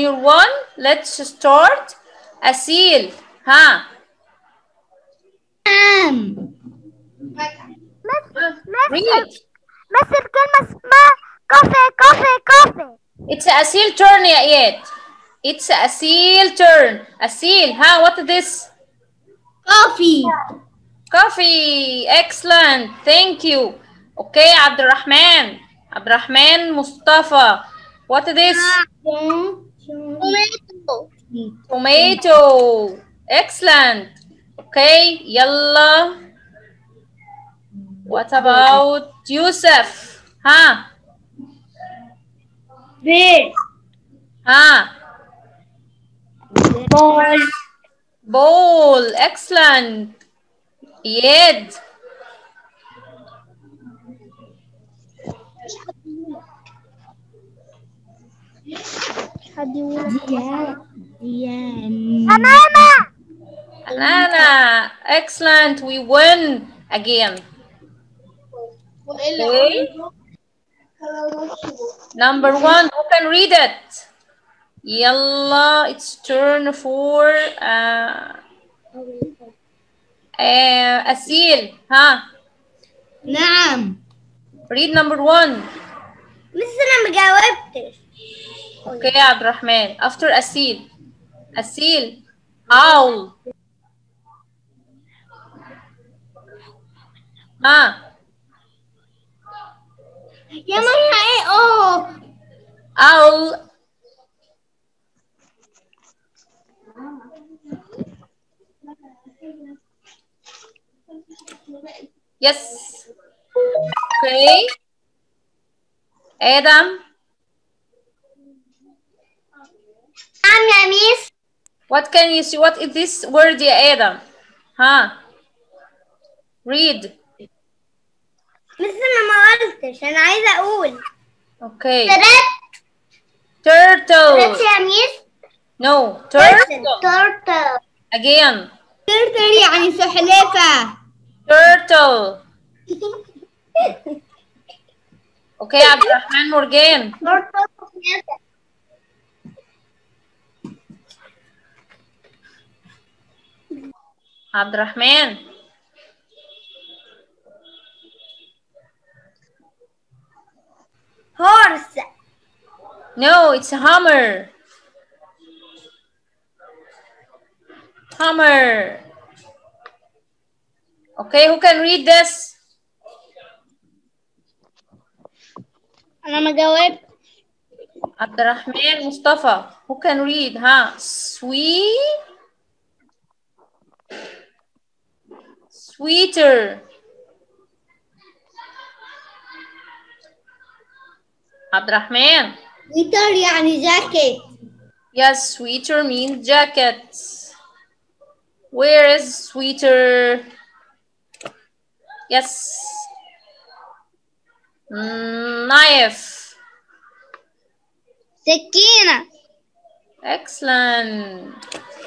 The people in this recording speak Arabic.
your one. Let's start. أسيل ها. Read. بس الكلمة اسمها كوفي. It's أسيل turn يا إياد. It's أسيل turn. أسيل ها what is this? Coffee. Excellent. Thank you. Okay عبد الرحمن مصطفى. What is this? Tomato. Excellent. Okay يلا. What about Yusuf? ها. ها. Bowl. Excellent. Yed. Banana. Excellent. We win again. Okay. Number 1. Who can read it? Yalla. It's turn for أسيل. ها. نعم. Read number 1. لسه أنا مجاوبتش. Okay عبد الرحمن. After أسيل. Owl. ها. يا ماما ايه Owl. Yes. Okay. Adam. نعم يا ميس. What can you see? What is this word يا Adam? ها. Read. لسه أنا ما قلتش، أنا عايزة أقول. Okay. Turtle. Turtle. يا ميس. No. Turtle. Again. Turtle يعني سلحفاة. Turtle. Okay عبد الرحمن مرجان. عبد الرحمن. Horse. No, it's a hammer. Hammer. Okay, who can read this? أنا ما جاوبت. عبد الرحمن مصطفى. Who can read? ها. Sweater. عبد الرحمن. Sweater يعني jacket. Yes, sweater means jacket. Where is sweater? Yes. Knife. سكينة. Excellent.